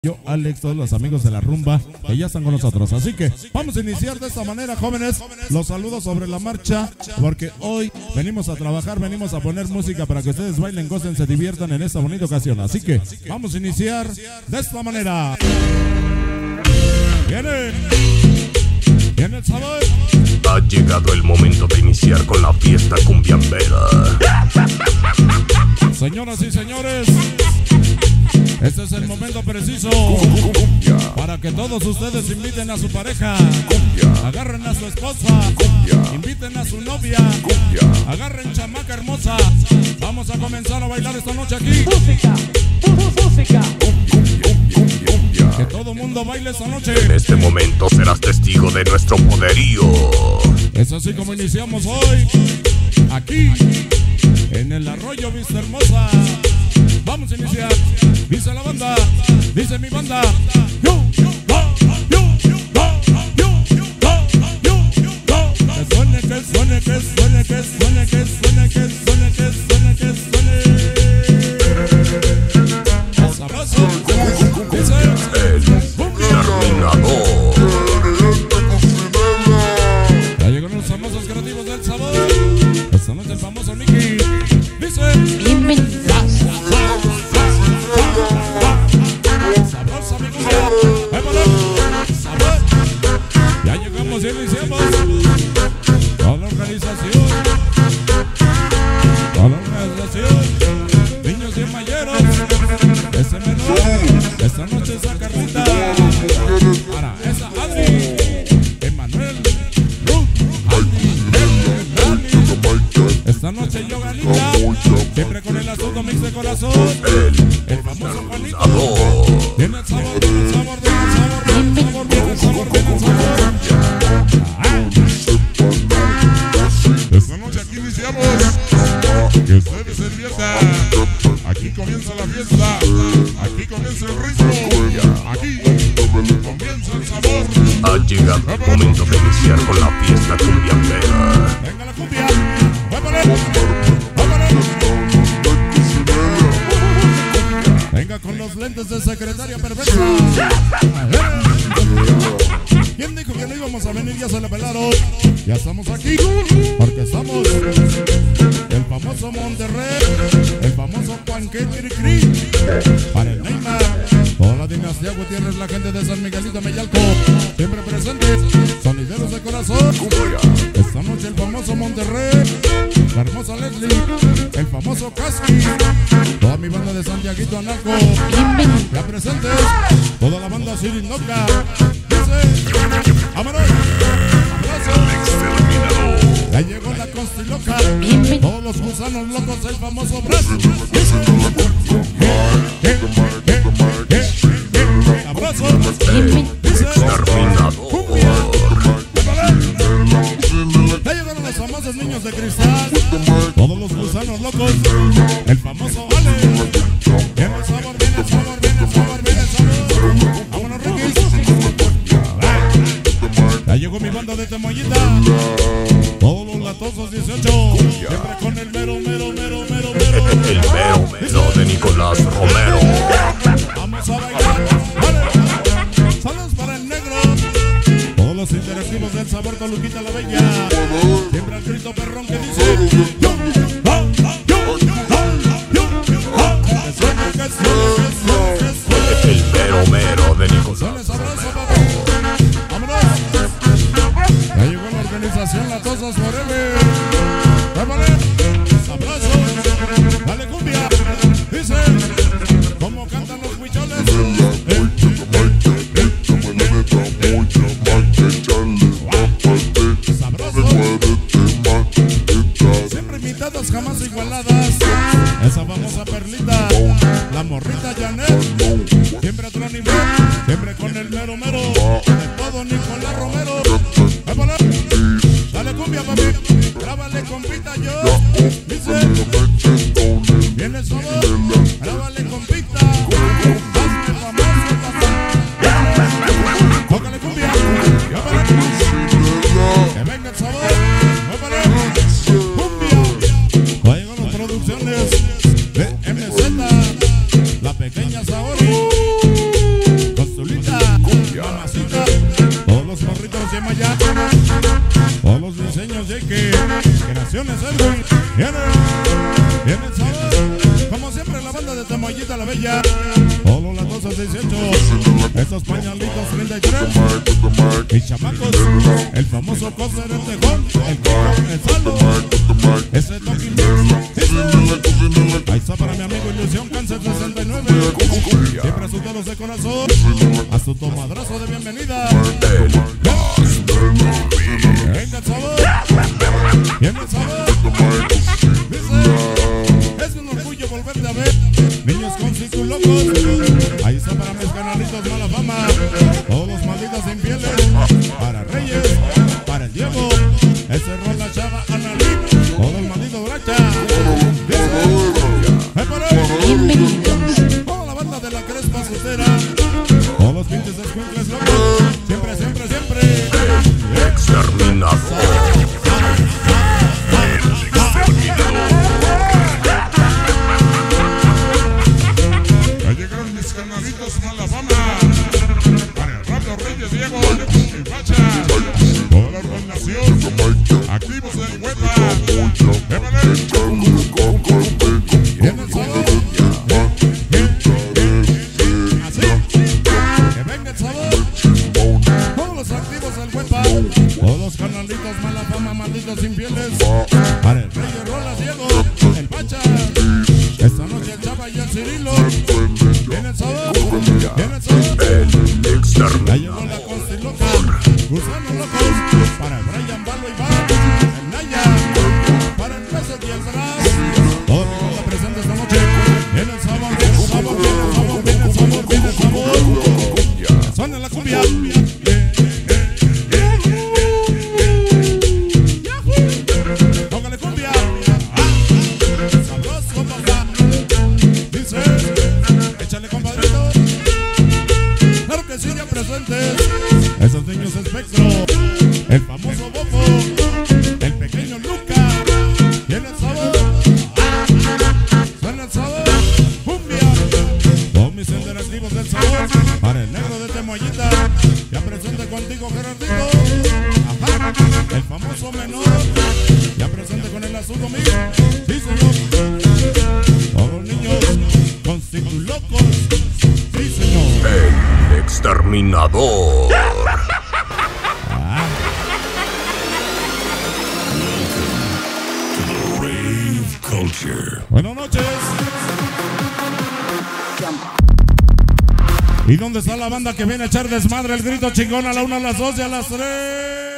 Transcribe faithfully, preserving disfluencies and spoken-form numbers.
Yo, Alex, todos los amigos de la rumba que ya están con nosotros. Así que vamos a iniciar de esta manera, jóvenes. Los saludos sobre la marcha, porque hoy venimos a trabajar, venimos a poner música para que ustedes bailen, gocen, se diviertan en esta bonita ocasión. Así que vamos a iniciar de esta manera. Viene, viene el sabor. Ha llegado el momento de iniciar con la fiesta cumbiambera. Señoras y señores, este es el momento preciso para que todos ustedes inviten a su pareja, agarren a su esposa, inviten a su novia, agarren chamaca hermosa. Vamos a comenzar a bailar esta noche aquí. Música, música. Que todo mundo baile esta noche. En este momento serás testigo de nuestro poderío. Es así como iniciamos hoy, aquí, en el arroyo Vista Hermosa. Vamos a iniciar. Dice la banda, dice mi banda. Yo, yo, yo, yo, que suene, que suene, que suene, que suene, que suene, que suene, que suene, que suene. Sabroso, dice El terminador. ya llegaron los famosos creativos del sabor. Esta noche el famoso Nicky. Dice Bienvenidos. sabrosa mi cumbia. ¡Épale! ¡Sabor! Ya llegamos y iniciamos. Toda la organización. Toda la organización. Niños y mayeros. Ese menor. Esta noche esa Carlita. Para esa Adri. Emanuel. Ruth. Esta noche yo ganita. Siempre con el asunto mix de corazón. El El famoso Juanito. terminador. Viene el sabor, viene el sabor, viene el sabor, viene el sabor, viene el sabor, viene el sabor. Ah. Esta noche aquí iniciamos. Que ustedes se diviertan. Aquí comienza la fiesta. Aquí comienza el ritmo. Aquí comienza el sabor. Ha llegado el momento de iniciar con la fiesta cumbiambera. Venga la cumbia. ¡Muévale! ¡Muévale! Venga con los lentes de secretaria perfecta. ¿Quién dijo que no íbamos a venir? Ya se le pelaron. Ya estamos aquí porque estamos el famoso Monterrey, el famoso Juan Cri, para el Neymar, toda la dinastía Gutiérrez, la gente de San Miguelito Meyalco, siempre presentes, sonideros de corazón. Esta noche el famoso Monterrey, la hermosa Leslie, el famoso Casqui, toda mi banda de Santiaguito Anaco, ya presentes, toda la banda Sirindoca, dice, vámonos, abrazo, ya llegó la Constiloca, todos los gusanos locos, el famoso Brazo, dice, ¿qué, qué, qué, qué, abrazo, dice, Terminador. cumbia, ya llegaron los famosos niños de cristal, todos los gusanos locos, el famoso Ale. Viene el sabor, viene el sabor, viene el sabor, viene el sabor. Vámonos, Ricky. Ya llegó mi banda de Temoyita. Todos los latosos dieciocho. Siempre con el mero, mero, mero, mero, mero. El mero mero de Nicolás Romero. Vamos a bailar. Vale. Saludos para el negro. Todos los interactivos del sabor Toluquita la Bella. Siempre el grito perrón que dice yo, ah, yo, ah, yo, ah. Que suene, que suene, que suene, que suene. El mero mero de Nicolás Suele sabroso, Romero. papá. Vámonos. Ya llegó la organización La Tosas Forever. ¡Vámonos! Sabroso. Dale cumbia. Dice, ¿cómo cantan los huicholes? Eh, sabroso. Siempre imitadas, jamás igualadas. Esa famosa perlita, la morrita Janet. Siempre a otro nivel, siempre con el mero mero. De todo Nicolás Romero. ¡Épale! Dale cumbia, papi. Grábale compita yo. Dice, viene el sabor. Grábale compita. Hazme famoso, papá. Tócale cumbia. ¡Épale! Que venga el sabor. ¡Épale! Cumbia. Ya llegan las producciones de M Z, la pequeña Saori. Jake, Generaciones Edwin, viene, viene el sabor. Como siempre la banda de Tamoyita la Bella, solo las doce dieciocho, estos pañalitos treinta y tres, mis chamacos, el famoso coser, el tejón, el Kiko, el Saldo, ese Talking Birds, ahí está para mi amigo Ilusión Cáncer sesenta y nueve, siempre a sus dedos de corazón, a su tomadrazo de bienvenida. Venga el sabor, viene el sabor, dice, es un orgullo volverte a ver, niños con ciclos locos, ahí está para mis canalitos mala fama, todos los malditos infieles, para Reyes, para el Diego, ese rol la chava Analí, todo el maldito Bracha, dice, me paré, toda la banda de la Crespa Sotera, todos los pinches escuincles locos, siempre, siempre, siempre, Exterminador. Ya llegaron mis canalitos mala fama, para el rato Reyes, Diego, y Bacha, toda la organización, activos en Huepa, viene el sabor, así, que venga el sabor, todos los activos del Huepa, todos los canalitos mala fama, malditos infieles, para el Reyes, Rolas, Diego, el Bacha, esta noche el Chava y el Cirilo, viene el sabor, viene el sabor, El exterminador. ya llegó la Constiloca, Gusanos Locos, para el Brian, Balo y Bar, el Naya, para el Peso y el Braz, todo mi banda presente esta noche, viene el sabor, viene el sabor, viene el sabor, viene el sabor, viene el sabor, suena la cumbia, tócale cumbia, sabroso papá, dice, échale compadrito, claro que sí ya presentes, esos niños espectro, el famoso Bofo, el pequeño Luca, tiene el sabor, suena el sabor, cumbia, todos mis interactivos del sabor, para el negro de Temoyita, ya presente contigo Gerardito, ajá, el famoso menor, ya presente con el azul conmigo, sí señor, todos los niños con ciclos locos, sí señor. El exterminador. Buenas noches. ¿Y dónde está la banda que viene a echar desmadre? El grito chingón a la una, a las dos y a las tres.